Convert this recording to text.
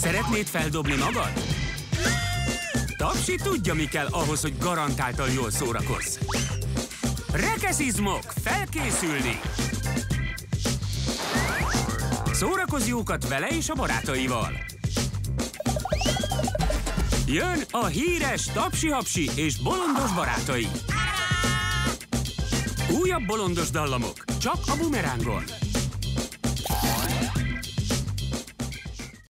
Szeretnéd feldobni magad? Tapsi tudja, mi kell ahhoz, hogy garantáltan jól szórakozz. Rekeszizmok, felkészülni! Szórakozz jókat vele és a barátaival. Jön a híres Tapsi-hapsi és bolondos barátai. Újabb bolondos dallamok, csak a Bumerángon.